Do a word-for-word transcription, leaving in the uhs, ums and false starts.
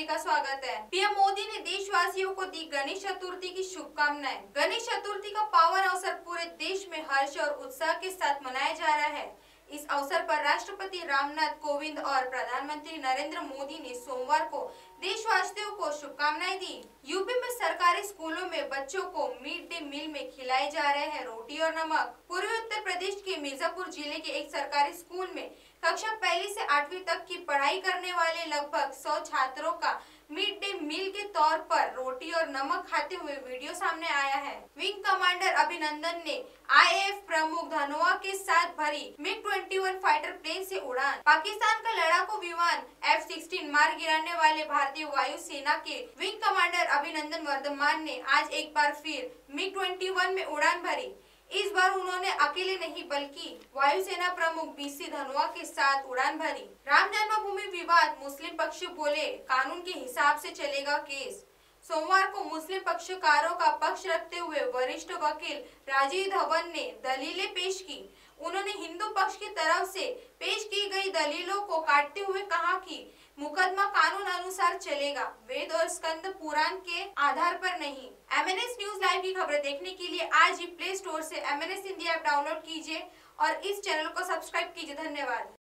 सभी का स्वागत है। पीएम मोदी ने देशवासियों को दी गणेश चतुर्थी की शुभकामनाएं। गणेश चतुर्थी का पावन अवसर पूरे देश में हर्ष और उत्साह के साथ मनाया जा रहा है। इस अवसर पर राष्ट्रपति रामनाथ कोविंद और प्रधानमंत्री नरेंद्र मोदी ने सोमवार को देशवासियों को शुभकामनाएं दी। यूपी में सरकारी स्कूलों में बच्चों को मिड डे मील में खिलाए जा रहे हैं रोटी और नमक। पूर्वी उत्तर प्रदेश के मिर्जापुर जिले के एक सरकारी स्कूल में कक्षा पहली से आठवीं तक की पढ़ाई करने वाले लगभग सौ छात्रों का मिड डे मील के तौर पर रोटी और नमक खाते हुए वीडियो सामने आया है। विंग कमांडर अभिनंदन ने आईएएफ प्रमुख धनोआ के साथ भरी मिग इक्कीस फाइटर प्लेन से उड़ान। पाकिस्तान का लड़ाकू विमान एफ सोलह मार गिराने वाले भारतीय वायु सेना के विंग कमांडर अभिनंदन वर्धमान ने आज एक बार फिर मिग इक्कीस में उड़ान भरी। इस बार उन्होंने अकेले नहीं बल्कि वायुसेना प्रमुख बीसी धनोआ के साथ उड़ान भरी। राम जन्मभूमि विवाद, मुस्लिम पक्ष बोले कानून के हिसाब से चलेगा केस। सोमवार को मुस्लिम पक्षकारों का पक्ष रखते हुए वरिष्ठ वकील राजीव धवन ने दलीलें पेश की। उन्होंने हिंदू पक्ष की तरफ से पेश की गई दलीलों को काटते हुए कहा कि मुकदमा कानून अनुसार चलेगा, वेद और स्कंद पुराण के आधार पर नहीं। एमएनएस न्यूज लाइव की खबरें देखने के लिए आज ही प्ले स्टोर से एमएनएस इंडिया ऐप डाउनलोड कीजिए और इस चैनल को सब्सक्राइब कीजिए। धन्यवाद।